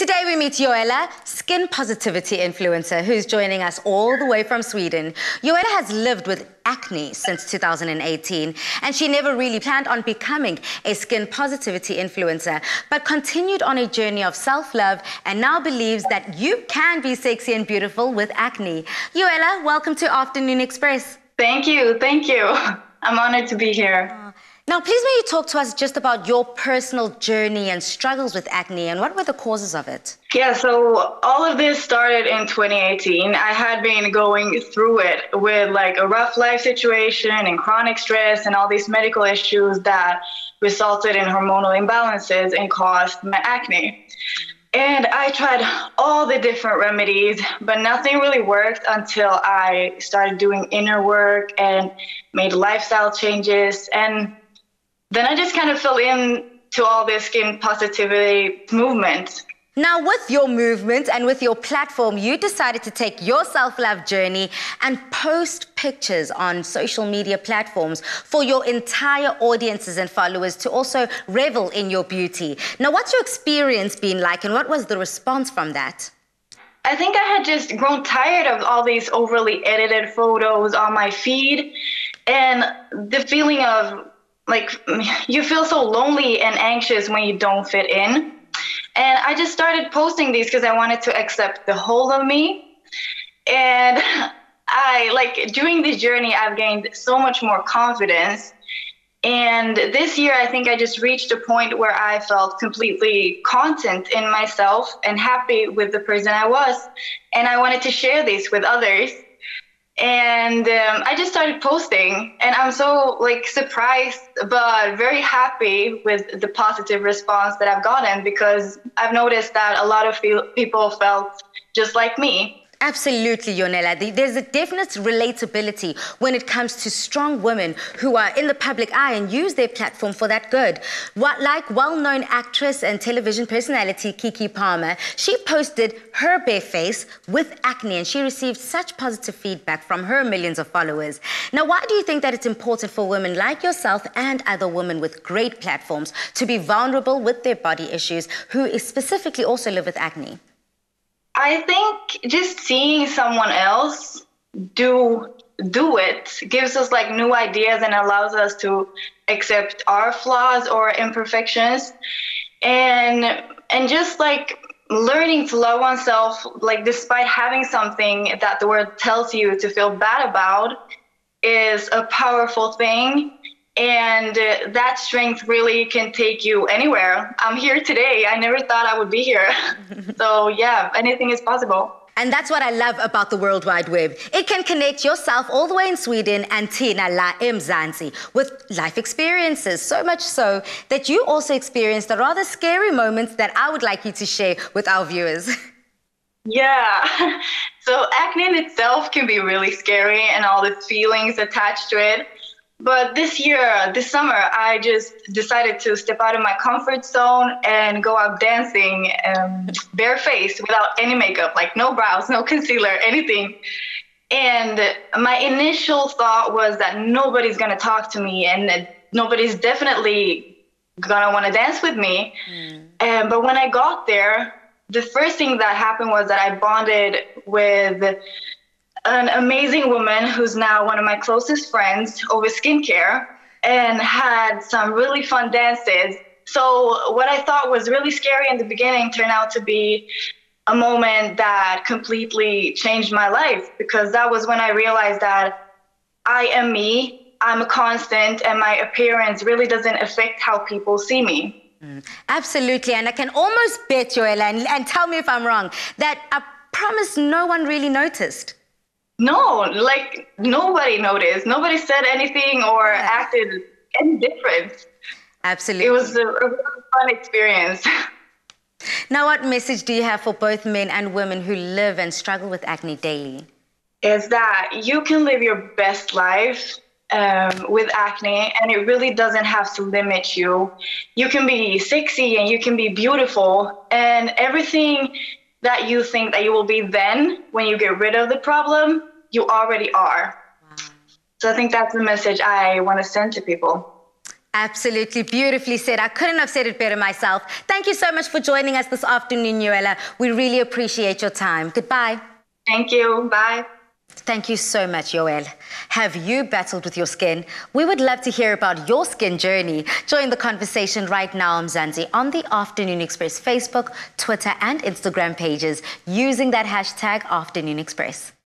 Today we meet Joella, skin positivity influencer, who's joining us all the way from Sweden. Joella has lived with acne since 2018, and she never really planned on becoming a skin positivity influencer, but continued on a journey of self-love and now believes that you can be sexy and beautiful with acne. Joella, welcome to Afternoon Express. Thank you. I'm honored to be here. Now, please may you talk to us just about your personal journey and struggles with acne and what were the causes of it? Yeah, so all of this started in 2018. I had been going through it with like a rough life situation and chronic stress and all these medical issues that resulted in hormonal imbalances and caused my acne. And I tried all the different remedies, but nothing really worked until I started doing inner work and made lifestyle changes. And then I just kind of fell into all this skin positivity movement. Now, with your movement and with your platform, you decided to take your self-love journey and post pictures on social media platforms for your entire audiences and followers to also revel in your beauty. Now, what's your experience been like and what was the response from that? I think I had just grown tired of all these overly edited photos on my feed and the feeling of like you feel so lonely and anxious when you don't fit in. And I just started posting these because I wanted to accept the whole of me. And during this journey, I've gained so much more confidence. And this year, I think I just reached a point where I felt completely content in myself and happy with the person I was. And I wanted to share this with others. And I just started posting, and I'm so surprised but very happy with the positive response that I've gotten, because I've noticed that a lot of people felt just like me. Absolutely, Joella. There's a definite relatability when it comes to strong women who are in the public eye and use their platform for that good. Like well-known actress and television personality Keke Palmer, she posted her bare face with acne and she received such positive feedback from her millions of followers. Now, why do you think that it's important for women like yourself and other women with great platforms to be vulnerable with their body issues who specifically also live with acne? I think just seeing someone else do it gives us new ideas and allows us to accept our flaws or imperfections, and just learning to love oneself, despite having something that the world tells you to feel bad about, is a powerful thing. And that strength really can take you anywhere. I'm here today. I never thought I would be here. So yeah, anything is possible. And that's what I love about the World Wide Web. It can connect yourself all the way in Sweden and Tina la eMzansi with life experiences, so much so that you also experienced the rather scary moments that I would like you to share with our viewers. Yeah, so acne in itself can be really scary and all the feelings attached to it. But this summer, I just decided to step out of my comfort zone and go out dancing barefaced without any makeup, no brows, no concealer, anything. And my initial thought was that nobody's going to talk to me and nobody's definitely going to want to dance with me. But when I got there, the first thing that happened was that I bonded with an amazing woman who's now one of my closest friends over skincare, and had some really fun dances. So what I thought was really scary in the beginning turned out to be a moment that completely changed my life, because that was when I realized that I am me, I'm a constant, and my appearance really doesn't affect how people see me. Absolutely, and I can almost bet, Joella, and tell me if I'm wrong, that I promise no one really noticed. No, nobody noticed. Nobody said anything or acted any different. Absolutely. It was a really fun experience. Now, what message do you have for both men and women who live and struggle with acne daily? Is that you can live your best life with acne, and it really doesn't have to limit you. You can be sexy and you can be beautiful, and everything that you think that you will be then, when you get rid of the problem, you already are. Wow. So I think that's the message I want to send to people. Absolutely beautifully said. I couldn't have said it better myself. Thank you so much for joining us this afternoon, Yoella. We really appreciate your time. Goodbye. Thank you. Bye. Thank you so much, Yoel. Have you battled with your skin? We would love to hear about your skin journey. Join the conversation right now, Mzansi, on the Afternoon Express Facebook, Twitter and Instagram pages using that hashtag Afternoon Express.